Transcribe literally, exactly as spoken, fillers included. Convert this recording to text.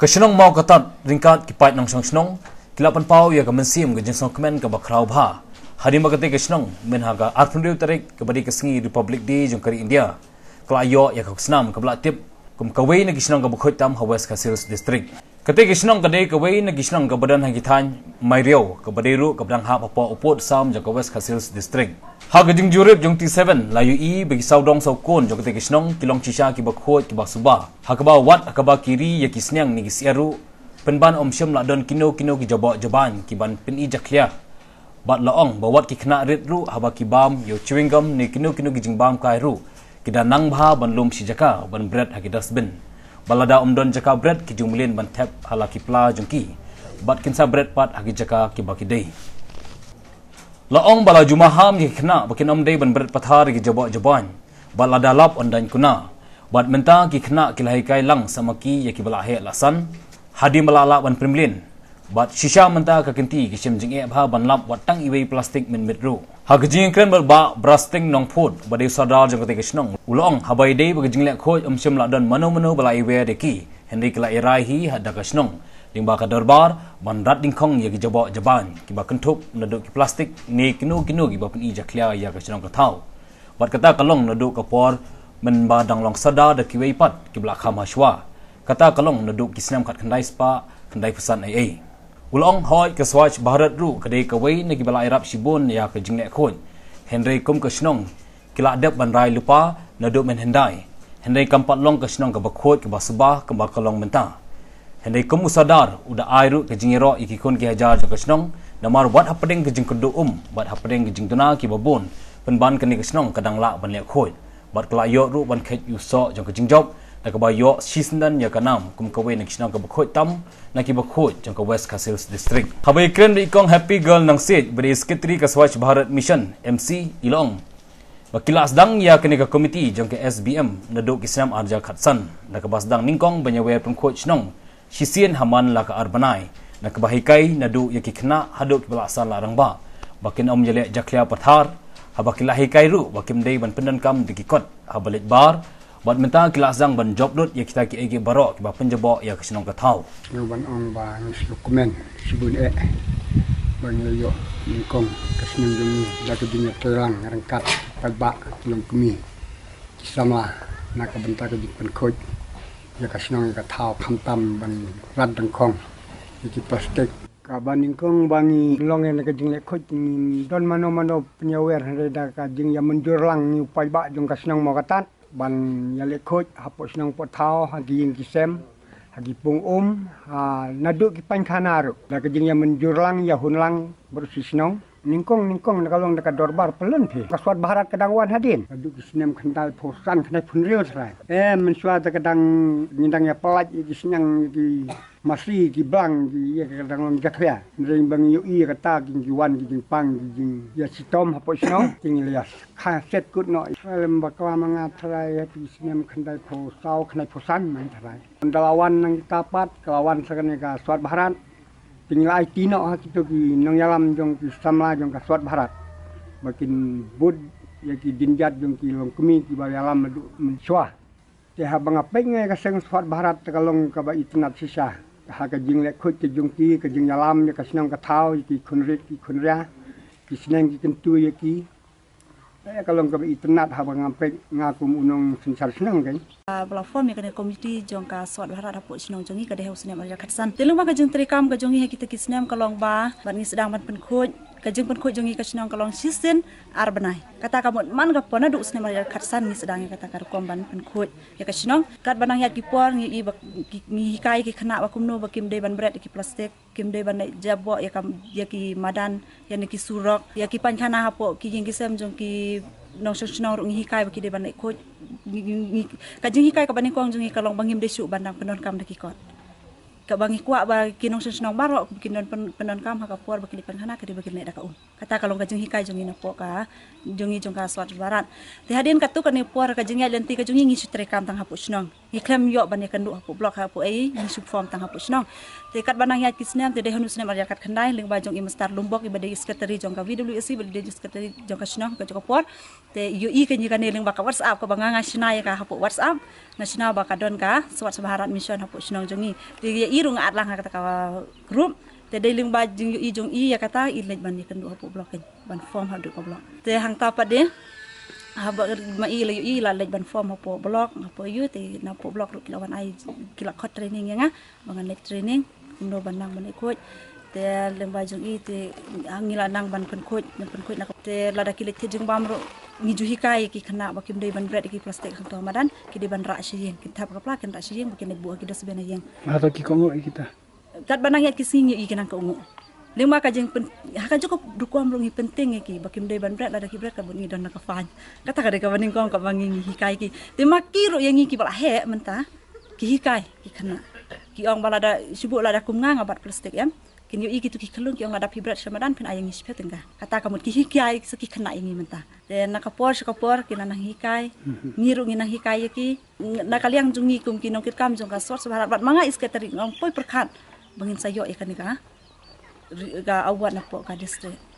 Kesenong mau ketat ringkat kipat nang song senong kilapan pau ya ke mensim ke jengsong kemen ke bakrau bha hari makate kesenong men haga arpundiu tarik ke badi kesengi Republic Day jong kari India kelayo ya ke senam ke belak tip kum kawai na kesenong ke bukhoi tam West Khasis District kate kesenong kade kawai na kesenong ke badan hagitan mairiau ke badiru ke badang ha papa upot sam jong ke West Khasis District ha ke jing jurip jong T seven layu i bagi saudong saukon jong kate kesenong kilong cisha ki bakhoi ki basuba ha ke ba wat ha ke ba kiri ya kisnyang ni kisiaru penban om syam la don kino kino ki jabak jaban ki ban pen i jaklia bat laong bawat ki kena rit ru haba ki bam yo chewing gum ni kino kino ki jing bam kai ru ki dan nang bha ban lum si jaka ban bread ha ki dustbin balada om don jaka bread ki jumlin ban tap hala ki pla jongki bat kinsa bread pat ha ki jaka ki baki dei laong bala jumaham ki kena bakin om dei ban bread pathar ki jabak jaban balada lap on dan kuna bat menta ki kena ki lahai kai lang samaki ya ki bala he lasan hadi malala ban primlin bat shisha menta ka kenti kisim jing e bha ban lap watang iwei plastik min mitru ha gijing kren ba brasting nong phut bade sadar jong te kisnong ulong habai dei ba gijing le khoj um sim la don mano mano bala iwe de ki henri kala irai hi hada kisnong ding ba ka darbar ban rat ding khong ye ki jabo jaban ki ba kentup naduk ki plastik ni kinu kinu ki ba pun i jaklia ya kisnong ka thau bat kata kalong naduk ka por men ba dang long sada de ki wei pat ki bla khama shwa kata kalong naduk kisnam kat khandai spa khandai pesan ai ai ulong hoi ke swatch bharat ru kadai kawai nagi bala irap sibun ya ke jingle khon henry kum ke snong kila dep ban rai lupa naduk men hendai henry kampat long ke snong ke bakhot ke basbah ke bakalong menta henry kum usadar uda airu ke jingiro iki kon ki hajar ke snong namar wat hapdeng ke jing kudu um bat hapdeng ke jing tuna ki babon penban ke ni ke snong kadang la ban le khoi bat kala yo ru ban khet yu so jong ke jingjob nak bayo sisnan ya kanam kum kawai nak sinang ke bakhoi tam nak ki bakhoi jong ke West Khasis District habai kren ri kong happy girl nang sit beri sekretari ke Swachh Bharat Mission M C Ilong wakila asdang ya kene ke komiti jong ke S B M naduk kisnam arja khatsan nak basdang ningkong banyawe pengkhoi snong sisien haman la ka arbanai nak bahikai naduk ya ki khna haduk belasan larang ba bakin om jale jaklia pathar habakila hikai ru bakim dei ban pendan kam dikikot habalit bar bat menta kelas zang ban job dot ya kita ki ege barok ba penjebok ya kesenong ka thau no ban ong ba ngis dokumen sibun e ban yo ni kong kesenong jemi da ke dunia terang rengkat pagba long kemi sama nak benta ke pen khoj ya kesenong ka thau kham tam ban ran dang khong iki plastik ka ban ning kong bangi long en ke jing le khoj don mano mano penyawer da ka jing ya menjur lang ni upai ba jong kesenong mo katat ban yale khoj hapo senang potau hagi yang kisem hagi pung um ha naduk ki pankhana ru da kejing yang menjurlang ya hunlang bersisnong ningkong ningkong nakalong dekat dorbar pelun phi kaswat Bharat kadangwan hadin naduk ki sinem khandal phosan khnai phunriu thrai eh menswa ta kadang nindang ya pelaj ki senang ki masri ki blang ki ya kadang long jakya ring bang yu i kata ki wan ki pang ki ya sitom hapo senong king lias kha set kut no lem bakwa manga thrai ki sinem khandai pho sau khnai phosan man thrai dalawan nang kapat kelawan sakane ka swat Bharat tinggal I T no kita ki nang yalam jong ki samla jong ka Swat Bharat makin bud ya ki dinjat jong ki long kemi ki ba yalam madu menswa te ha bang apeng ngai ka seng Swat Bharat kalong ka ba itnat sisa ha ka jing le khoj ke jong ki ke jing yalam ya ka senang ka thau ki khunrit ki khunria ki senang ki kentu ya ki ya kalong ka ba itnat ha bang apeng ngakum unong sensar senang kan platform yang kena komiti jong ka Swat Bharat hapuk senong jongi ka dehu senam arja khatsan telung ma ka jeng trikam ka jongi kita kisnam kalong ba ban ni sedang ban penkhoj ka jeng penkhoj jongi ka senong kalong sisen arbanai kata kamu man ka pona du senam arja khatsan ni sedang kata ka kom ban penkhoj ya ka senong kat banang ya ki por ngi ngi hikai ki khana ba kumno ba kim de ban bread ki plastik kim de ban jabo ya kam ya ki madan ya ni ki surok ya ki pankhana hapuk ki jeng kisem jong ki nong senong ru ngi hikai ba ki de ban khoj kajing hikai ka baning kong jungi kalong bangim desu bandang penon kam daki kot ka bangi kwa ba kinong senong barok kinon penon kam ha ka por ba kilipan hana ka di bagin nek da ka um kata kalong kajing hikai jungi na po ka jungi jong ka Swat Bharat ti hadin ka tu ka ni por ka jingi lenti ka jungi ngi sutre kam tang hapu senong ngi klem yo ban kan du hapu blok hapu ai ngi sub form tang hapu senong te kat banang ya kisnem te de hanu senam arja kat khandai ling ba jong imstar lumbok ibade sekretari jong ka V W S ibade sekretari jong ka senong ka jong ka por te yu i ka ni ka ling ba ka WhatsApp ka banga nga sinai ka hapu WhatsApp na sinau ba ka don ka Swat Bharat Mission hapu senong jongi te irung at lang kata ka group te deling ba jing i jong i ya kata i lej ban ni kan dua blok kan ban form ha dua blok te hang tapat de ha ba ma i le i la lej ban form ha po blok ha po yu te na po blok ru kilawan ai kila khot training ya nga bangan lej training no ban nang ban ikut te leng ba jong i te angila nang ban pen khot ban pen khot na te la da kilet te jing bam ro ngi ju hikai ki khana ba kim dei ban bread ki plastik khang to madan ki di ban ra shiyeng ki thap ka pla kan ra shiyeng ba ken bu ki dos bena yeng ma to ki kongo kita kat banang yat ki singi i kenang ka ungu lima ka jeng pen ha ka cukup dukuam ro ngi penting ki ba kim dei ban bread la da ki bread ka buni don na ka fan kata ka de ka baning kong ka bangi hikai ki te ma ki ro yang ki bala he menta ki hikai ki khana ki ong bala da sibuk la da kum nga ngabat plastik yam kin yu iki tu ki kelung ki ong ada pibrat samadan pen ayang ispe tengga kata kamu ki hikai seki kena ini menta de nakapor sekapor ki nanang hikai ngiru nginang hikai ki nakaliang jungi kum ki nong kit kam jong ka sor sabarat bat manga isketeri ngong poi perkhat bangin sayo ikan ni ka ga awat na po ka district